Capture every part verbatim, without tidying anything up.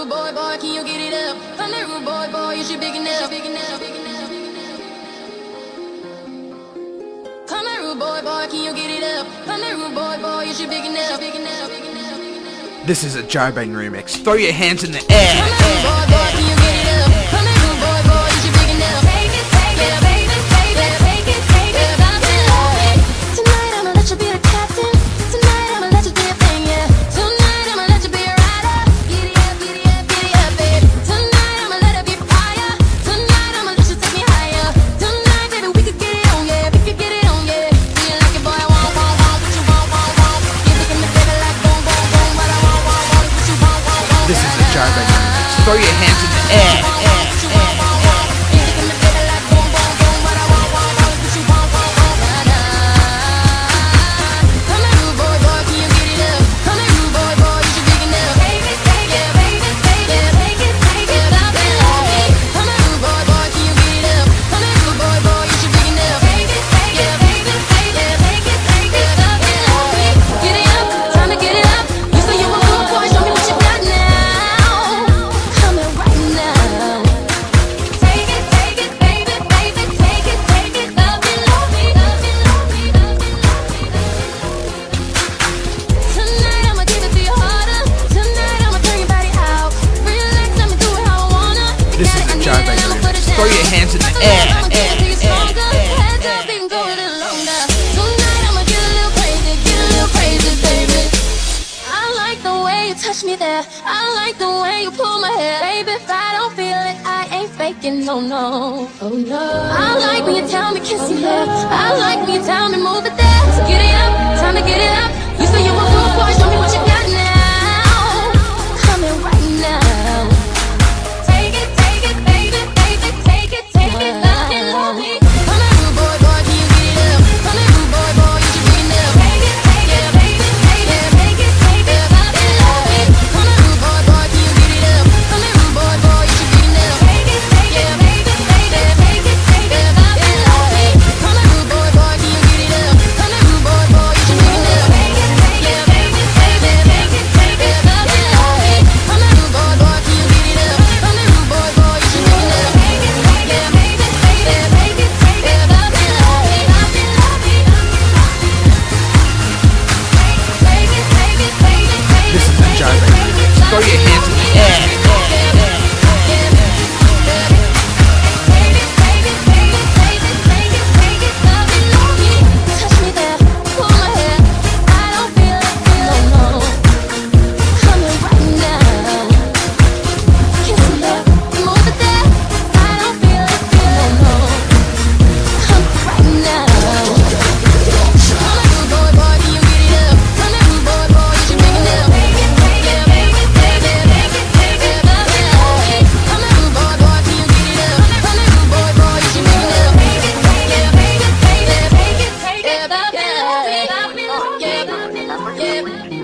boy, boy, can you get it up? Come here, rude boy, boy, you should big enough, big enough, big enough. Come here, rude boy, boy, can you get it up? Come here, rude boy, boy, you should big enough, big enough, big enough. This is a Jarrod Bain remix. Throw your hands in the air. Come here, rude boy, boy, can you get it up? Come here, rude boy, boy, you should big enough. Take it, take it, baby, take it, take it, take it, love it, love it. Tonight I'ma let you be the captain. Tonight I'ma let you do your thing, yeah. Tonight I'ma let you be a rider. Giddy up, giddy up, giddy up, babe. Tonight I'ma let it be fire. Tonight I'ma let you take me higher. Tonight, baby, we could get it on, yeah. We could get it on, yeah. Do you like it, boy? I want, want, want, what you want, want, want. You looking at me, baby, like boom, boom, boom. What I want, want, want, what you want, want, want. This is a Jarrod Bain remix. Throw your hands in the air. This is a Jarrod Bain remix. Throw your hands in the air. I like the way you touch me there. I like the way you pull my hair. Baby, if I don't feel it, I ain't faking, no, no. Oh, no. I like when you tell me kiss me there. I like when you tell me move it there. So get it up, time to get it up. You say you a good boy, show me what you got now. Come in right now. Take it, take it, baby, baby, take it, take it, love it, love me. Come here, rude boy, boy, can you get it up? Come here, rude boy, boy, you should be enough. Take it, take it, baby, baby, take it, take it, love it, love me. Come here, rude boy, boy, can you get it up? Come here, rude boy, boy, you should be enough. Take it, take it, baby, baby, take it, take it, love it, love me. Come here, rude boy, boy, can you get it up? Come here, rude boy, boy, you should be enough. Take it, take it, baby, baby, take it, take it, love it, love me. Come here, rude boy, boy, can you get it up? Come here, rude boy, boy, you should be enough. Take it, take it, baby, baby, take it, take it, love it, love me, love it, love me. Take it, take it, baby, take it. This is a Jarrod Bain remix. Throw your hands in the air.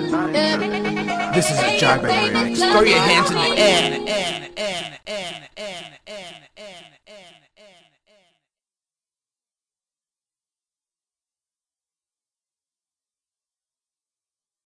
This is a Jarrod Bain remix. Throw your hands in the air.